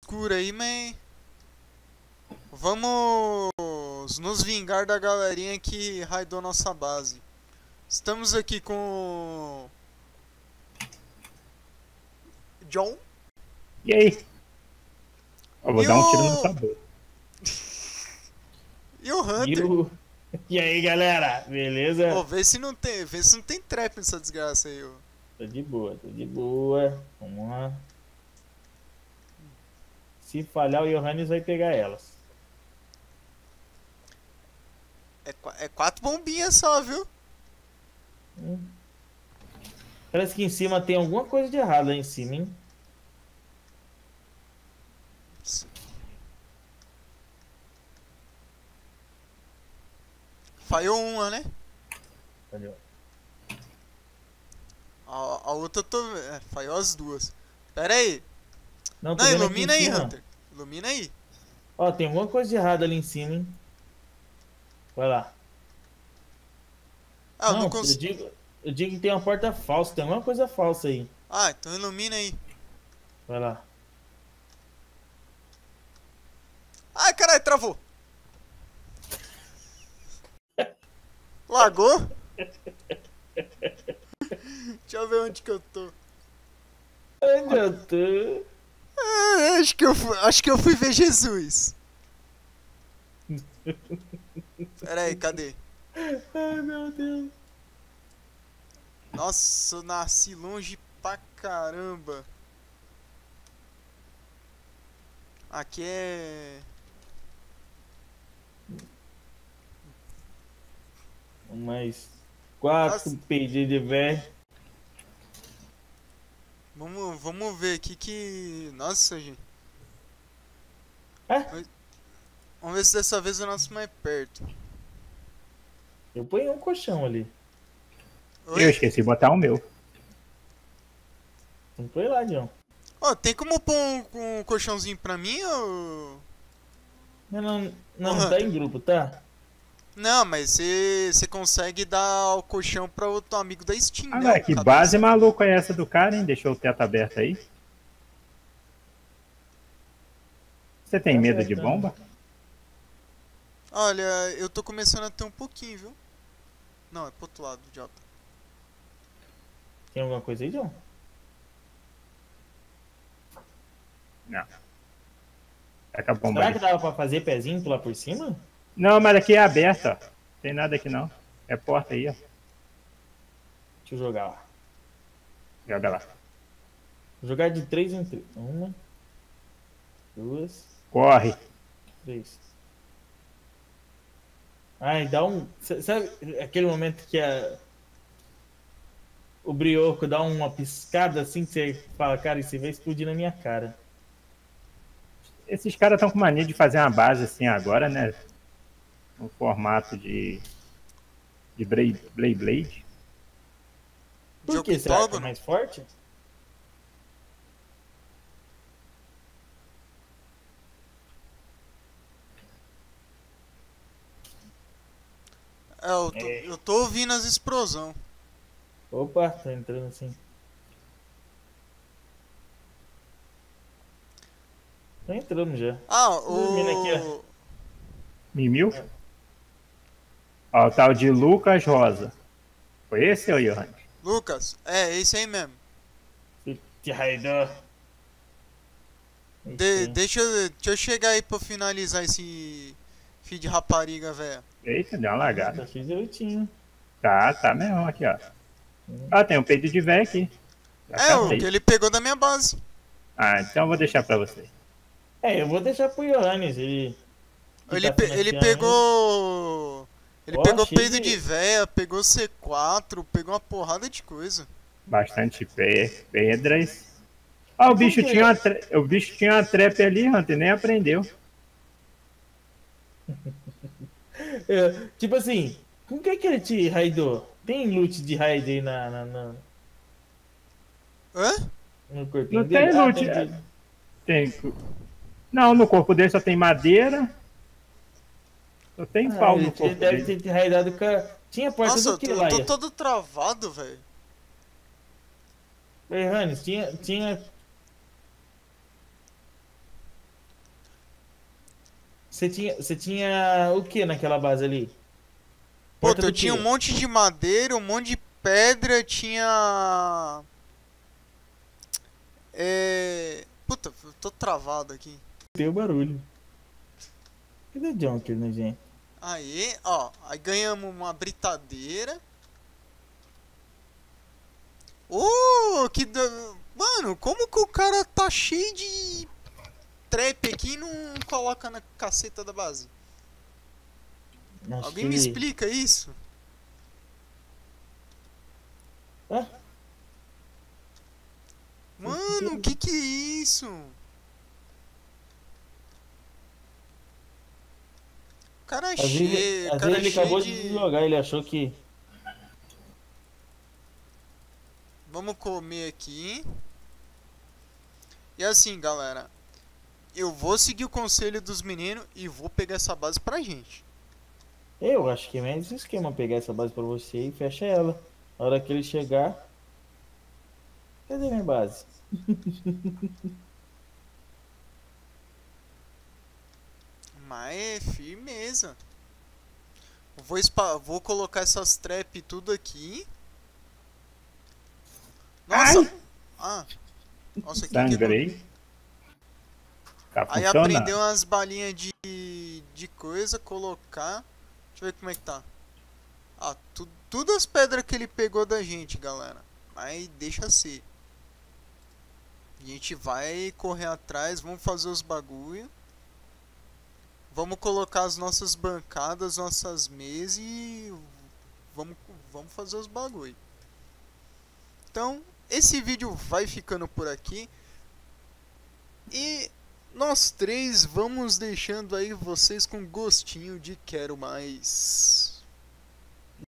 escuro aí, mas... Vamos nos vingar da galerinha que raidou nossa base. Estamos aqui com... John. E aí? Eu vou E dar um tiro na o... sua boca. E o E, Hunter. e aí, galera? Beleza? Pô, vê se não tem trap nessa desgraça aí, ó. Tô de boa, tô de boa. Vamos lá. Se falhar, o Johannes vai pegar elas. É 4 bombinhas só, viu? Parece que em cima tem alguma coisa de errado lá em cima, hein? Falhou uma, né? Valeu. A outra falhou as duas. Pera aí. Não, tô Não, vendo aqui ilumina em aí, cima. Hunter. Ilumina aí. Ó, tem alguma coisa de errado ali em cima, hein? Vai lá. Ah, eu não eu consigo. digo que tem uma porta falsa. Tem alguma coisa falsa aí. Ah, então ilumina aí. Vai lá. Ai, caralho, travou. Lagou? Deixa eu ver onde que eu tô. Onde eu tô? Ah, acho que eu fui ver Jesus. Pera aí, cadê? Ai, meu Deus. Nossa, eu nasci longe pra caramba. Aqui é... Mais 4 Nossa. pedidos de velho. Vamos ver aqui que... Nossa, gente. É? Vamos ver se dessa vez eu nasço mais perto. Eu ponho um colchão ali. Oi? Eu esqueci de botar o meu. Não põe lá, John. Ó, tem como pôr um colchãozinho pra mim ou... Não tá em grupo, tá? Não, mas você consegue dar o colchão pra outro amigo da Steam, né? Agora, que base maluca é essa do cara, hein? Deixou o teto aberto aí. Você tem Tá medo certo, de né? bomba? Olha, eu tô começando a ter um pouquinho, viu? Não, é pro outro lado, idiota. Tem alguma coisa aí, John? Não. Tá com a bomba Será que ali. dava pra fazer pezinho pular por cima? Não, mas aqui é aberto, ó. Tem nada aqui não. É porta aí, ó. Deixa eu jogar lá. Joga lá. Vou jogar de 3 em 3. 1, 2, Corre. 3. Ai, dá um... Sabe aquele momento que o brioco dá uma piscada assim que você fala, cara, isso vai explodir na minha cara. Esses caras estão com mania de fazer uma base assim agora, né? No formato de Blade. Por Jogo que? Será que é octógono? mais forte? É, eu tô ouvindo as explosão. Opa, tá entrando assim. Tá entrando já. Ah, Dormindo aqui, o... Mimil? Ó, o tal de Lucas Rosa. Foi esse, ô Johan? Lucas, é esse aí mesmo. Que raidor. Deixa eu chegar aí pra finalizar esse filho de rapariga, velho. Eita, deu uma lagada. Tá fiz direitinho. Tá mesmo aqui, ó. Ó, tem um peito de véio aqui. Já É, o catei. que ele pegou da minha base. Ah, então eu vou deixar pra você. Eu vou deixar pro Johannes. Ele Ele pegou... Ele Ó, pegou cheio peido de- de véia, pegou C4, pegou uma porrada de coisa. Bastante pedras. Ó, o bicho tinha uma trap ali, Hunter, nem aprendeu. Tipo assim, com que ele te raidou? Tem loot de raid aí Hã? no corpinho Não dele? tem loot. Tem. Não, no corpo dele só tem madeira. Só tem pau no Ele corpo deve dele. ter te raidado com a... Tinha porta Nossa, do que eu lá, tô todo travado, velho. Johannes, tinha... Você tinha o que naquela base ali? Porta Puta, eu do tinha quê? um monte de madeira, um monte de pedra, tinha... Puta, eu tô travado aqui. Tem o barulho. Cadê o Junker, né, gente? Aí, ó, aí ganhamos uma britadeira. Mano, como que o cara tá cheio de trap aqui e não coloca na caceta da base? Acho Alguém que me ele... explica isso? Ah, Mano, que é isso? O cara é às vezes, cheio, o às cara vezes é ele cheio acabou de jogar, ele achou que... Vamos comer aqui. E assim, galera, eu vou seguir o conselho dos meninos e vou pegar essa base pra gente. Eu acho que é menos esquema pegar essa base pra você e fecha ela. Na hora que ele chegar... Cadê minha base? Mas é firmeza. Vou colocar essas trap tudo aqui. Nossa! Ai! Ah! Nossa, aqui quebrou. Sangrei. Tá Aí funcionando. aprendeu umas balinhas de coisa, colocar. Deixa eu ver como é que tá. Ah, tudo as pedras que ele pegou da gente, galera. Mas deixa ser. A gente vai correr atrás, vamos fazer os bagulho. Vamos colocar as nossas bancadas, nossas mesas e vamos fazer os bagulho. Então, esse vídeo vai ficando por aqui. E nós três vamos deixando aí vocês com gostinho de quero mais.